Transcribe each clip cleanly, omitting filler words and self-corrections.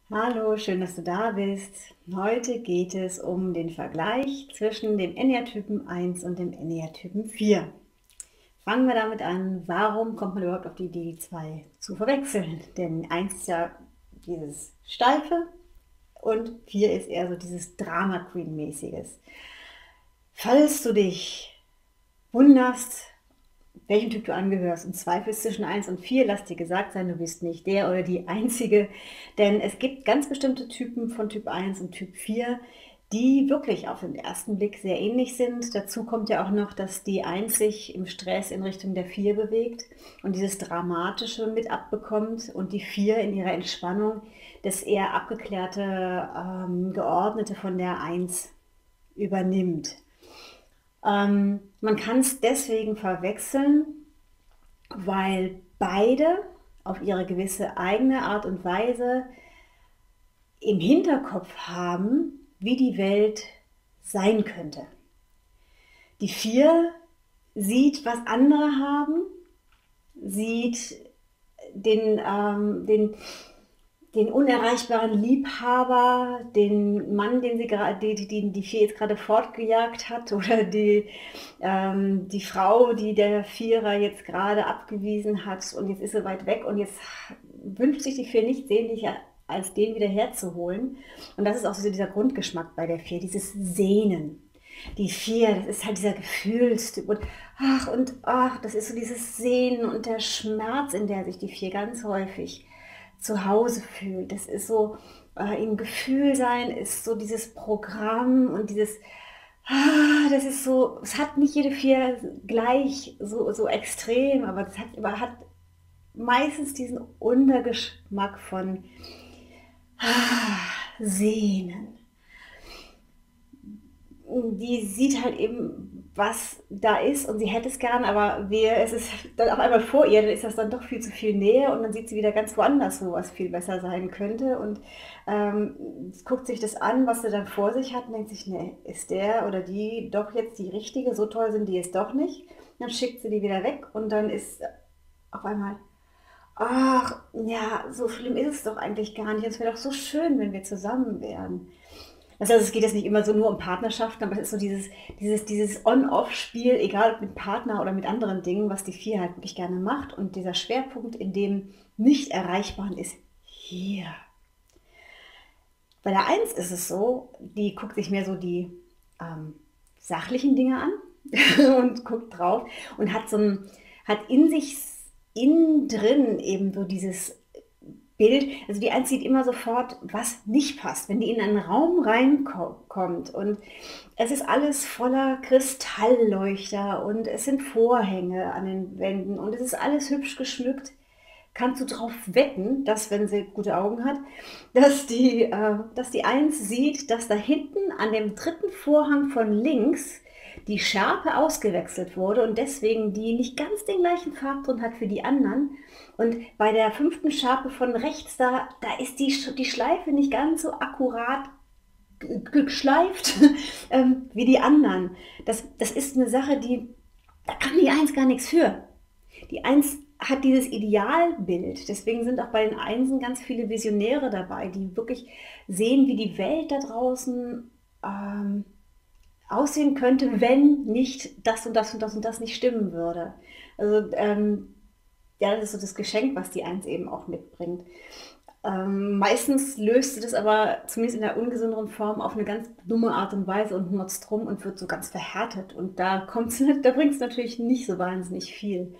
Hallo, schön, dass du da bist. Heute geht es um den Vergleich zwischen dem Eneatypen 1 und dem Eneatypen 4. Fangen wir damit an, warum kommt man überhaupt auf die Idee, die zwei zu verwechseln? Denn 1 ist ja dieses Steife und 4 ist eher so dieses Drama Queen-mäßiges. Falls du dich wunderst, welchem Typ du angehörst und zweifelst zwischen 1 und 4, lass dir gesagt sein, du bist nicht der oder die Einzige, denn es gibt ganz bestimmte Typen von Typ 1 und Typ 4, die wirklich auf den ersten Blick sehr ähnlich sind. Dazu kommt ja auch noch, dass die 1 sich im Stress in Richtung der 4 bewegt und dieses Dramatische mit abbekommt und die 4 in ihrer Entspannung das eher abgeklärte, Geordnete von der 1 übernimmt. Man kann es deswegen verwechseln, weil beide auf ihre gewisse eigene Art und Weise im Hinterkopf haben, wie die Welt sein könnte. Die 4 sieht, was andere haben, sieht den unerreichbaren Liebhaber, den Mann, den die 4 jetzt gerade fortgejagt hat, oder die Frau, die der Vierer jetzt gerade abgewiesen hat und jetzt ist sie weit weg und jetzt wünscht sich die 4 nicht sehnlich, als den wieder herzuholen. Und das ist auch so dieser Grundgeschmack bei der 4, dieses Sehnen. Die 4, das ist halt dieser Gefühlstyp und das ist so dieses Sehnen und der Schmerz, in der sich die 4 ganz häufig zu Hause fühlt. Das ist so, im Gefühl sein ist so dieses Programm und das ist so, es hat nicht jede 4 gleich so extrem, aber hat meistens diesen Untergeschmack von Sehnen. Die sieht halt eben, was da ist und sie hätte es gern, aber es ist dann auf einmal vor ihr, dann ist das dann doch viel zu viel Nähe und dann sieht sie wieder ganz woanders, wo was viel besser sein könnte und guckt sich das an, was sie dann vor sich hat und denkt sich, nee, ist der oder die doch jetzt die Richtige, so toll sind die jetzt doch nicht. Dann schickt sie die wieder weg und dann ist auf einmal, ach ja, so schlimm ist es doch eigentlich gar nicht. Es wäre doch so schön, wenn wir zusammen wären. Das heißt, es geht jetzt nicht immer so nur um Partnerschaften, aber es ist so dieses On-Off-Spiel, egal ob mit Partner oder mit anderen Dingen, was die 4 halt wirklich gerne macht. Und dieser Schwerpunkt in dem Nicht-Erreichbaren ist hier. Bei der 1 ist es so, die guckt sich mehr so die sachlichen Dinge an und guckt drauf und hat in sich innen drin eben so dieses Bild, also die 1 sieht immer sofort, was nicht passt, wenn die in einen Raum reinkommt und es ist alles voller Kristallleuchter und es sind Vorhänge an den Wänden und es ist alles hübsch geschmückt, kannst du darauf wetten, dass, wenn sie gute Augen hat, dass die 1 sieht, dass da hinten an dem dritten Vorhang von links die Schärpe ausgewechselt wurde und deswegen die nicht ganz den gleichen Farbton hat wie die anderen. Und bei der 5. Schärpe von rechts, da ist die Schleife nicht ganz so akkurat geschleift wie die anderen. Das ist eine Sache, da kann die 1 gar nichts für. Die 1 hat dieses Idealbild. Deswegen sind auch bei den Einsen ganz viele Visionäre dabei, die wirklich sehen, wie die Welt da draußen aussehen könnte, wenn nicht das und das und das und das nicht stimmen würde. Also ja, das ist so das Geschenk, was die 1 eben auch mitbringt. Meistens löst sie das aber zumindest in der ungesünderen Form auf eine ganz dumme Art und Weise und nutzt rum und wird so ganz verhärtet. Und da bringt es natürlich nicht so wahnsinnig viel.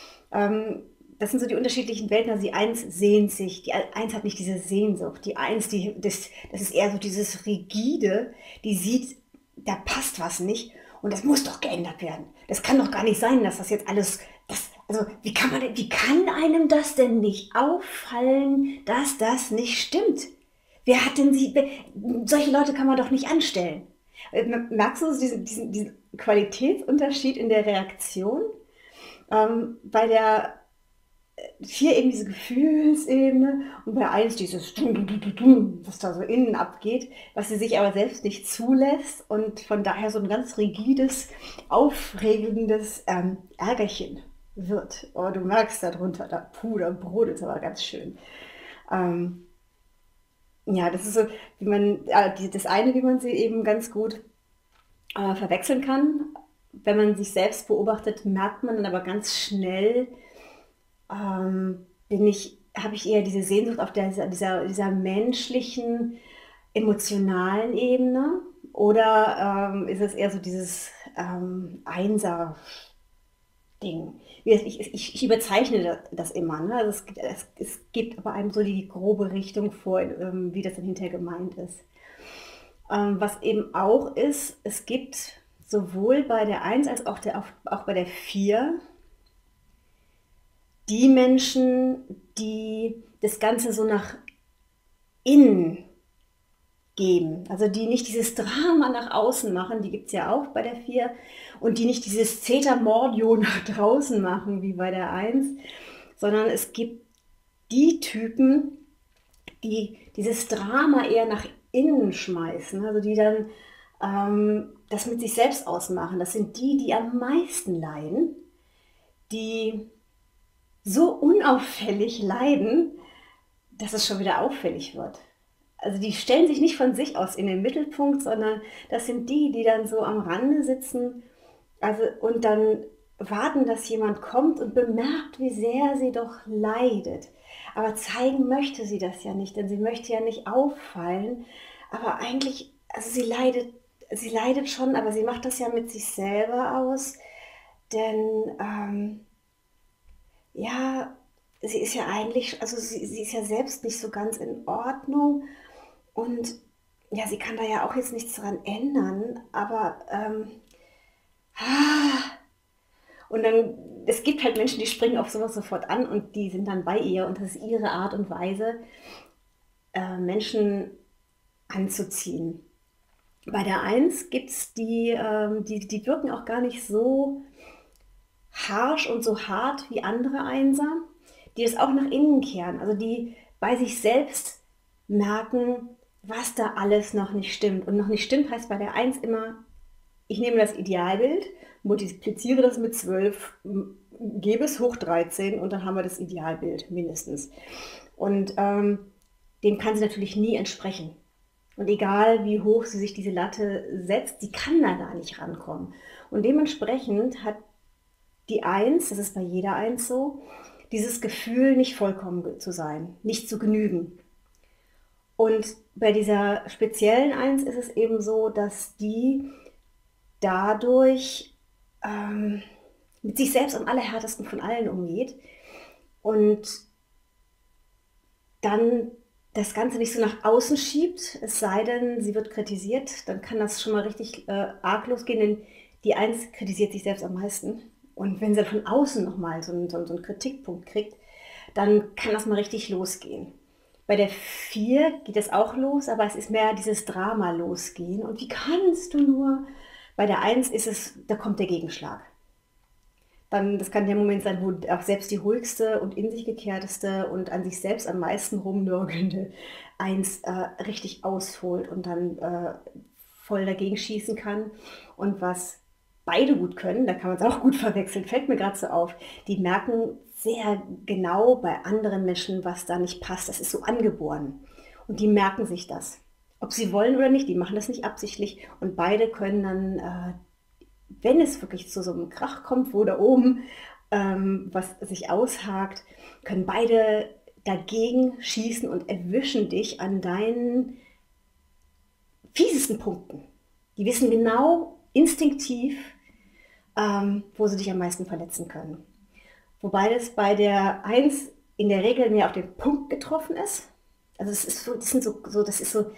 Das sind so die unterschiedlichen Welten. Also die 1 sehnt sich, die 1 hat nicht diese Sehnsucht. Die 1, das ist eher so dieses Rigide, die sieht, da passt was nicht und das muss doch geändert werden. Das kann doch gar nicht sein, dass das jetzt alles, also wie kann einem das denn nicht auffallen, dass das nicht stimmt? Wer hat denn solche Leute kann man doch nicht anstellen. Merkst du diesen Qualitätsunterschied in der Reaktion? Bei der 4 eben diese Gefühlsebene und bei 1 dieses, was da so innen abgeht, was sie sich aber selbst nicht zulässt und von daher so ein ganz rigides, aufregendes Ärgerchen wird. Oh, du merkst darunter, da brodelt es aber ganz schön. Ähm, Ja, das ist so, wie man, das eine, wie man sie eben ganz gut verwechseln kann. Wenn man sich selbst beobachtet, merkt man dann aber ganz schnell, habe ich eher diese Sehnsucht auf dieser menschlichen, emotionalen Ebene? Oder ist es eher so dieses Einser-Ding? Ich überzeichne das immer. Ne? Also es gibt aber einem so die grobe Richtung vor, wie das dann hinterher gemeint ist. Was eben auch ist, es gibt sowohl bei der Eins als auch bei der 4 die Menschen, die das Ganze so nach innen geben. Also die nicht dieses Drama nach außen machen, die gibt es ja auch bei der 4, und die nicht dieses Zeta Mordio nach draußen machen, wie bei der Eins, sondern es gibt die Typen, die dieses Drama eher nach innen schmeißen, also die dann das mit sich selbst ausmachen. Das sind die, die am meisten leiden, die so unauffällig leiden, dass es schon wieder auffällig wird. Also die stellen sich nicht von sich aus in den Mittelpunkt, sondern das sind die, die dann so am Rande sitzen, also und dann warten, dass jemand kommt und bemerkt, wie sehr sie doch leidet. Aber zeigen möchte sie das ja nicht, denn sie möchte ja nicht auffallen. Aber eigentlich, also sie leidet schon, aber sie macht das ja mit sich selber aus, denn ja, sie ist ja eigentlich, also sie ist ja selbst nicht so ganz in Ordnung, und ja, sie kann da ja auch jetzt nichts dran ändern, aber und dann, es gibt halt Menschen, die springen auf sowas sofort an und die sind dann bei ihr, und das ist ihre Art und Weise, Menschen anzuziehen. Bei der Eins gibt es die wirken auch gar nicht so harsch und so hart wie andere Einser, die es auch nach innen kehren, also die bei sich selbst merken, was da alles noch nicht stimmt. Und noch nicht stimmt heißt bei der Eins immer, ich nehme das Idealbild, multipliziere das mit 12, gebe es hoch 13, und dann haben wir das Idealbild mindestens. Und dem kann sie natürlich nie entsprechen. Und egal wie hoch sie sich diese Latte setzt, sie kann da gar nicht rankommen. Und dementsprechend hat die Eins, das ist bei jeder Eins so, dieses Gefühl, nicht vollkommen zu sein, nicht zu genügen. Und bei dieser speziellen Eins ist es eben so, dass die dadurch mit sich selbst am allerhärtesten von allen umgeht und dann das Ganze nicht so nach außen schiebt, es sei denn, sie wird kritisiert, dann kann das schon mal richtig arg losgehen, denn die Eins kritisiert sich selbst am meisten. Und wenn sie von außen nochmal so einen Kritikpunkt kriegt, dann kann das mal richtig losgehen. Bei der 4 geht es auch los, aber es ist mehr dieses Drama losgehen. Und wie kannst du nur? Bei der Eins ist es, da kommt der Gegenschlag. Dann, das kann der Moment sein, wo auch selbst die ruhigste und in sich gekehrteste und an sich selbst am meisten rumnörgelnde Eins richtig ausholt und dann voll dagegen schießen kann. Und was beide gut können, da kann man es auch gut verwechseln, fällt mir gerade so auf, die merken sehr genau bei anderen Menschen, was da nicht passt. Das ist so angeboren. Und die merken sich das. Ob sie wollen oder nicht, die machen das nicht absichtlich. Und beide können dann, wenn es wirklich zu so einem Krach kommt, wo da oben was sich aushakt, können beide dagegen schießen und erwischen dich an deinen fiesesten Punkten. Die wissen genau, instinktiv, wo sie dich am meisten verletzen können. Wobei das bei der Eins in der Regel mehr auf den Punkt getroffen ist. Also es ist so, das ist so,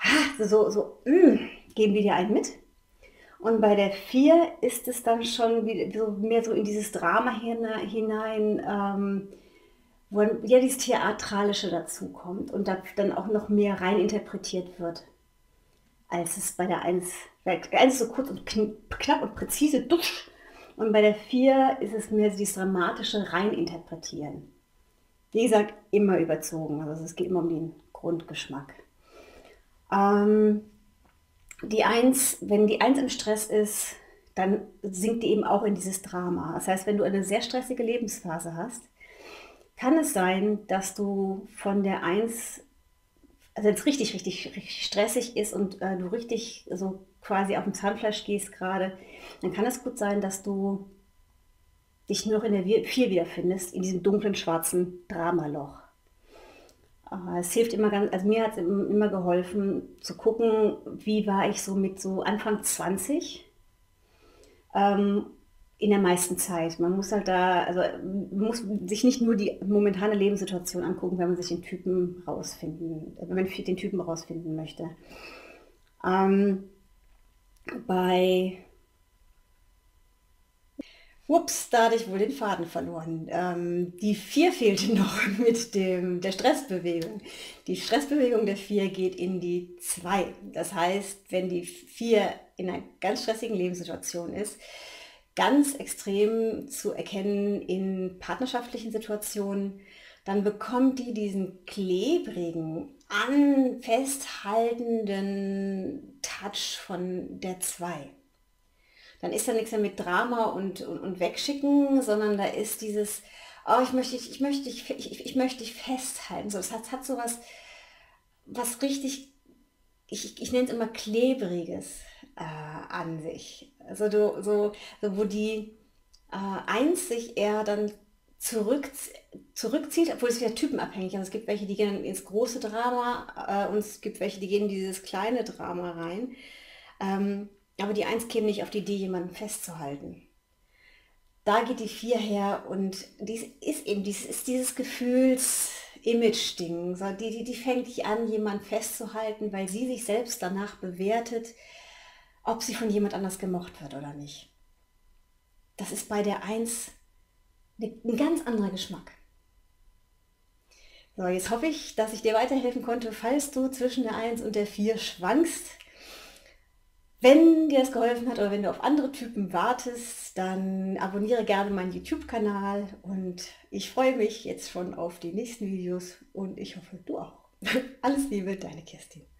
geben die dir einen mit. Und bei der 4 ist es dann schon so, mehr so in dieses Drama hinein, wo ja dieses Theatralische dazukommt und da dann auch noch mehr rein interpretiert wird, als es bei der Eins, weil der Eins ist so kurz und knapp und präzise, dusch. Und bei der 4 ist es mehr so dieses dramatische Reininterpretieren. Wie gesagt, immer überzogen. Also es geht immer um den Grundgeschmack. Ähm, die Eins, wenn die Eins im Stress ist, dann sinkt die eben auch in dieses Drama. Das heißt, wenn du eine sehr stressige Lebensphase hast, kann es sein, dass du von der Eins also wenn es richtig, richtig, richtig stressig ist und du richtig so quasi auf dem Zahnfleisch gehst gerade, dann kann es gut sein, dass du dich nur noch in der 4 wiederfindest, in diesem dunklen, schwarzen Dramaloch. Es hilft immer ganz, also mir hat es immer geholfen zu gucken, wie war ich so mit so Anfang 20 ähm, in der meisten Zeit. Man muss halt da, also man muss sich nicht nur die momentane Lebenssituation angucken, wenn man sich den Typen rausfinden, wenn man den Typen rausfinden möchte. Ähm, bei Ups, da hatte ich wohl den Faden verloren. Die 4 fehlte noch mit der Stressbewegung. Die Stressbewegung der 4 geht in die 2. Das heißt, wenn die 4 in einer ganz stressigen Lebenssituation ist, ganz extrem zu erkennen in partnerschaftlichen Situationen, dann bekommt die diesen klebrigen, festhaltenden Touch von der 2. Dann ist da nichts mehr mit Drama und Wegschicken, sondern da ist dieses, oh, ich möchte dich festhalten. So, hat so was richtig, ich nenne es immer Klebriges an sich. Also wo die Eins sich eher dann zurück, zurückzieht, obwohl es wieder typenabhängig ist. Also es gibt welche, die gehen ins große Drama und es gibt welche, die gehen in dieses kleine Drama rein. Aber die Eins käme nicht auf die Idee, jemanden festzuhalten. Da geht die 4 her und dies ist eben dieses Gefühls-Image-Ding. So, die fängt dich an, jemanden festzuhalten, weil sie sich selbst danach bewertet, ob sie von jemand anders gemocht wird oder nicht. Das ist bei der Eins ein ganz anderer Geschmack. So, jetzt hoffe ich, dass ich dir weiterhelfen konnte, falls du zwischen der Eins und der 4 schwankst. Wenn dir das geholfen hat oder wenn du auf andere Typen wartest, dann abonniere gerne meinen YouTube-Kanal und ich freue mich jetzt schon auf die nächsten Videos und ich hoffe, du auch. Alles Liebe, deine Kerstin.